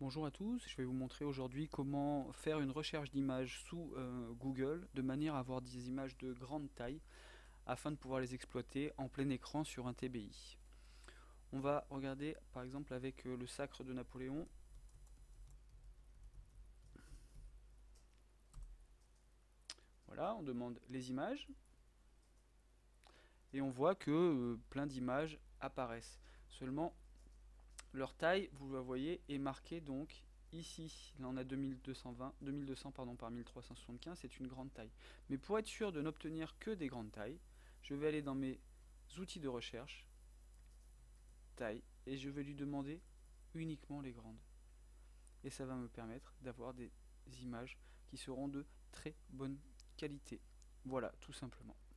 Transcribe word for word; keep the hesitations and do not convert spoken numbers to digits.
Bonjour à tous, je vais vous montrer aujourd'hui comment faire une recherche d'images sous euh, Google de manière à avoir des images de grande taille afin de pouvoir les exploiter en plein écran sur un T B I. On va regarder par exemple avec euh, le sacre de Napoléon. Voilà, on demande les images et on voit que euh, plein d'images apparaissent. Seulement leur taille, vous la voyez, est marquée donc ici. Là on a deux mille deux cent vingt, deux mille deux cents pardon, par mille trois cent soixante-quinze, c'est une grande taille. Mais pour être sûr de n'obtenir que des grandes tailles, je vais aller dans mes outils de recherche, taille, et je vais lui demander uniquement les grandes. Et ça va me permettre d'avoir des images qui seront de très bonne qualité. Voilà, tout simplement.